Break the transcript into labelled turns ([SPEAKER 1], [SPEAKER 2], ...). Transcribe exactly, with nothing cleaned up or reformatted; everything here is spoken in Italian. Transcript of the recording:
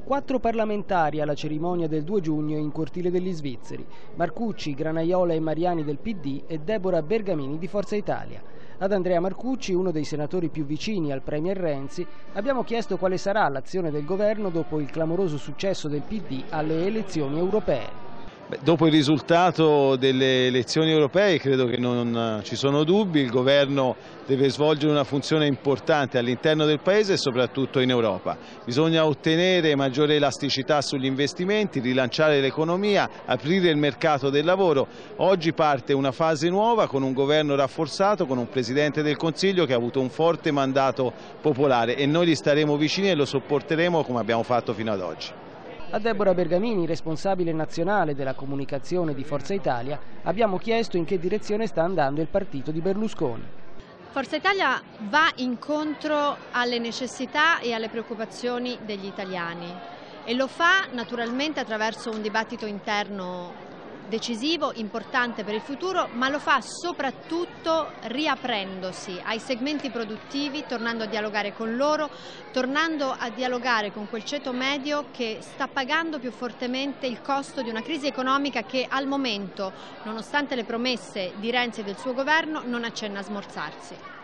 [SPEAKER 1] Quattro parlamentari alla cerimonia del due giugno in Cortile degli Svizzeri: Marcucci, Granaiola e Mariani del P D e Deborah Bergamini di Forza Italia. Ad Andrea Marcucci, uno dei senatori più vicini al premier Renzi, abbiamo chiesto quale sarà l'azione del governo dopo il clamoroso successo del P D alle elezioni europee.
[SPEAKER 2] Beh, dopo il risultato delle elezioni europee credo che non ci sono dubbi, il governo deve svolgere una funzione importante all'interno del Paese e soprattutto in Europa. Bisogna ottenere maggiore elasticità sugli investimenti, rilanciare l'economia, aprire il mercato del lavoro. Oggi parte una fase nuova con un governo rafforzato, con un Presidente del Consiglio che ha avuto un forte mandato popolare e noi gli staremo vicini e lo sopporteremo come abbiamo fatto fino ad oggi.
[SPEAKER 1] A Deborah Bergamini, responsabile nazionale della comunicazione di Forza Italia, abbiamo chiesto in che direzione sta andando il partito di Berlusconi.
[SPEAKER 3] Forza Italia va incontro alle necessità e alle preoccupazioni degli italiani e lo fa naturalmente attraverso un dibattito interno decisivo, importante per il futuro, ma lo fa soprattutto riaprendosi ai segmenti produttivi, tornando a dialogare con loro, tornando a dialogare con quel ceto medio che sta pagando più fortemente il costo di una crisi economica che al momento, nonostante le promesse di Renzi e del suo governo, non accenna a smorzarsi.